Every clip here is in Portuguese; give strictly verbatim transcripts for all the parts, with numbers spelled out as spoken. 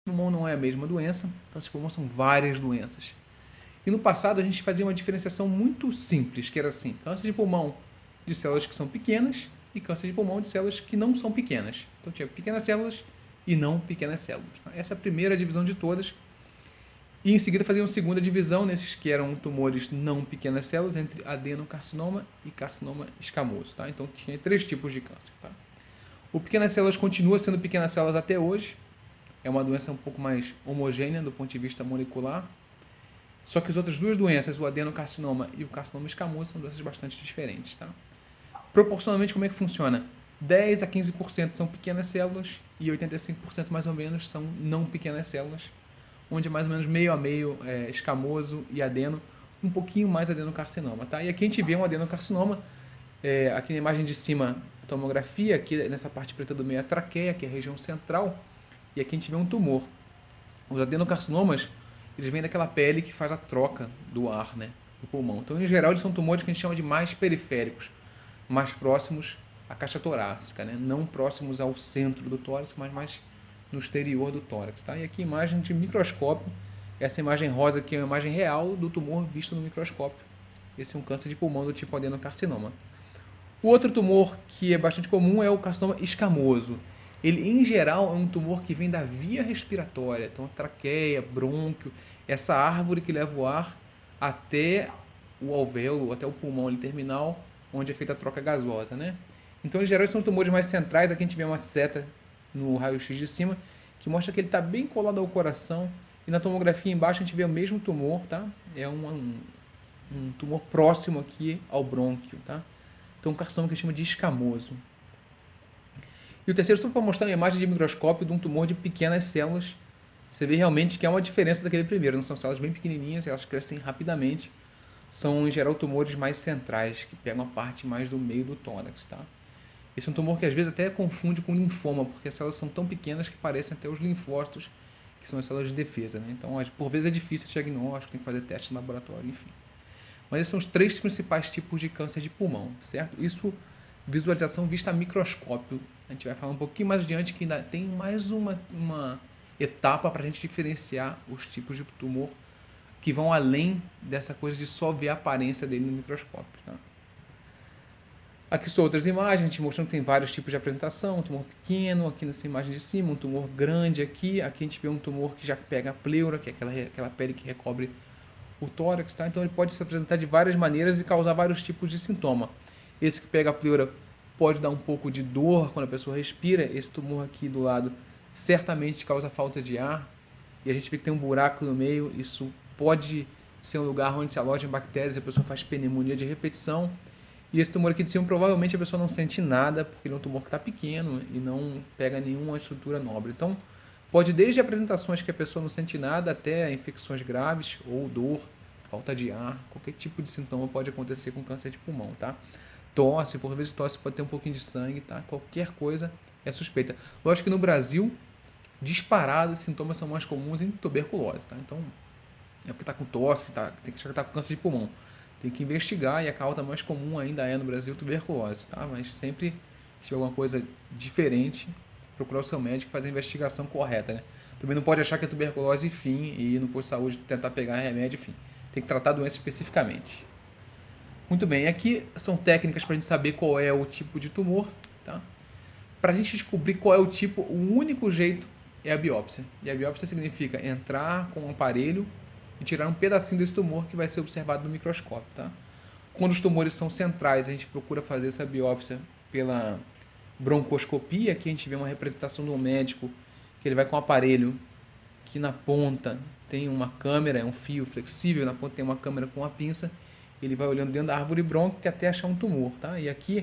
Pulmão não é a mesma doença, câncer de pulmão são várias doenças. E no passado a gente fazia uma diferenciação muito simples, que era assim, câncer de pulmão de células que são pequenas e câncer de pulmão de células que não são pequenas. Então tinha pequenas células e não pequenas células. Tá? Essa é a primeira divisão de todas. E em seguida fazia uma segunda divisão nesses que eram tumores não pequenas células, entre adenocarcinoma e carcinoma escamoso. Tá? Então tinha três tipos de câncer. Tá? O pequenas células continua sendo pequenas células até hoje. É uma doença um pouco mais homogênea do ponto de vista molecular. Só que as outras duas doenças, o adenocarcinoma e o carcinoma escamoso, são doenças bastante diferentes. Tá? Proporcionalmente, como é que funciona? dez a quinze por cento são pequenas células e oitenta e cinco por cento mais ou menos são não pequenas células, onde é mais ou menos meio a meio é, escamoso e adeno, um pouquinho mais adenocarcinoma. Tá? E aqui a gente vê um adenocarcinoma, é, aqui na imagem de cima, tomografia, aqui nessa parte preta do meio a traqueia, que é a região central, e aqui a gente vê um tumor. Os adenocarcinomas, eles vêm daquela pele que faz a troca do ar, né, do pulmão. Então, em geral, eles são tumores que a gente chama de mais periféricos, mais próximos à caixa torácica, né, não próximos ao centro do tórax, mas mais no exterior do tórax. Tá? E aqui imagem de microscópio, essa imagem rosa aqui é uma imagem real do tumor visto no microscópio. Esse é um câncer de pulmão do tipo adenocarcinoma. O outro tumor que é bastante comum é o carcinoma escamoso. Ele, em geral, é um tumor que vem da via respiratória, então a traqueia, brônquio, essa árvore que leva o ar até o alvéolo, até o pulmão ali, terminal, onde é feita a troca gasosa, né? Então, em geral, são tumores mais centrais. Aqui a gente vê uma seta no raio-x de cima, que mostra que ele está bem colado ao coração, e na tomografia embaixo a gente vê o mesmo tumor, tá? É um, um, um tumor próximo aqui ao brônquio, tá? Então, um carcinoma que a gente chama de escamoso. E o terceiro, só para mostrar uma imagem de microscópio de um tumor de pequenas células. Você vê realmente que é uma diferença daquele primeiro. Não são células bem pequenininhas, elas crescem rapidamente. São, em geral, tumores mais centrais, que pegam a parte mais do meio do tórax. Tá? Esse é um tumor que às vezes até confunde com linfoma, porque as células são tão pequenas que parecem até os linfócitos, que são as células de defesa. Né? Então, por vezes é difícil esse diagnóstico, tem que fazer teste no laboratório, enfim. Mas esses são os três principais tipos de câncer de pulmão, certo? Isso, visualização vista a microscópio. A gente vai falar um pouquinho mais adiante que ainda tem mais uma, uma etapa para a gente diferenciar os tipos de tumor que vão além dessa coisa de só ver a aparência dele no microscópio. Tá? Aqui são outras imagens, a gente mostrando que tem vários tipos de apresentação, um tumor pequeno, aqui nessa imagem de cima, um tumor grande aqui, aqui a gente vê um tumor que já pega a pleura, que é aquela, aquela pele que recobre o tórax, tá? Então ele pode se apresentar de várias maneiras e causar vários tipos de sintoma. Esse que pega a pleura pode dar um pouco de dor quando a pessoa respira. Esse tumor aqui do lado certamente causa falta de ar. E a gente vê que tem um buraco no meio. Isso pode ser um lugar onde se alojam bactérias e a pessoa faz pneumonia de repetição. E esse tumor aqui de cima, provavelmente a pessoa não sente nada, porque ele é um tumor que está pequeno e não pega nenhuma estrutura nobre. Então, pode desde apresentações que a pessoa não sente nada até infecções graves ou dor, falta de ar, qualquer tipo de sintoma pode acontecer com câncer de pulmão, tá? Tosse, por vezes tosse pode ter um pouquinho de sangue, tá? Qualquer coisa é suspeita. Lógico que no Brasil, disparado, os sintomas são mais comuns em tuberculose, tá? Então, é porque está com tosse, tá? Tem que achar que está com câncer de pulmão. Tem que investigar, e a causa mais comum ainda é no Brasil tuberculose, tá? Mas sempre, se tiver alguma coisa diferente, procurar o seu médico e fazer a investigação correta, né? Também não pode achar que é tuberculose, enfim, e ir no posto de saúde tentar pegar remédio, enfim. Tem que tratar a doença especificamente. Muito bem, aqui são técnicas para a gente saber qual é o tipo de tumor, tá? Para a gente descobrir qual é o tipo, o único jeito é a biópsia. E a biópsia significa entrar com um aparelho e tirar um pedacinho desse tumor que vai ser observado no microscópio, tá? Quando os tumores são centrais, a gente procura fazer essa biópsia pela broncoscopia. Aqui a gente vê uma representação do médico, que ele vai com um aparelho que na ponta tem uma câmera, é um fio flexível, na ponta tem uma câmera com uma pinça, ele vai olhando dentro da árvore brônquica até achar um tumor, tá? E aqui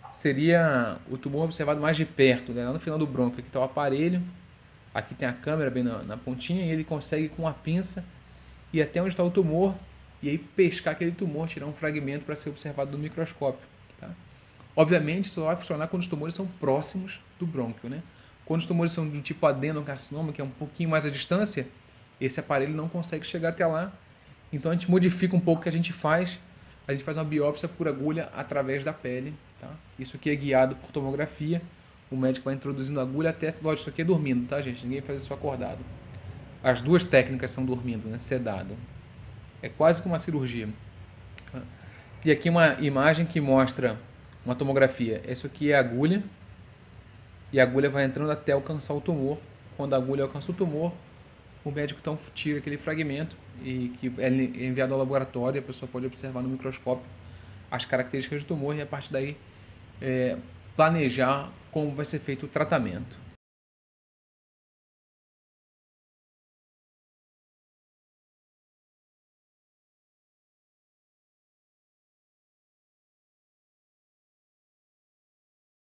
seria o tumor observado mais de perto, né? Lá no final do brônquio, aqui está o aparelho, aqui tem a câmera bem na, na pontinha, e ele consegue com a pinça ir até onde está o tumor, e aí pescar aquele tumor, tirar um fragmento para ser observado no microscópio, tá? Obviamente, isso vai funcionar quando os tumores são próximos do brônquio, né? Quando os tumores são do tipo adenocarcinoma, que é um pouquinho mais à distância, esse aparelho não consegue chegar até lá. Então a gente modifica um pouco o que a gente faz. A gente faz uma biópsia por agulha através da pele, tá? Isso aqui é guiado por tomografia. O médico vai introduzindo a agulha até... Lógico, isso aqui é dormindo, tá, gente? Ninguém faz isso acordado. as duas técnicas são dormindo, né? Sedado. É quase que uma cirurgia. E aqui uma imagem que mostra uma tomografia. Isso aqui é a agulha. E a agulha vai entrando até alcançar o tumor. Quando a agulha alcança o tumor, o médico então tira aquele fragmento e que é enviado ao laboratório. A pessoa pode observar no microscópio as características do tumor e a partir daí é, planejar como vai ser feito o tratamento.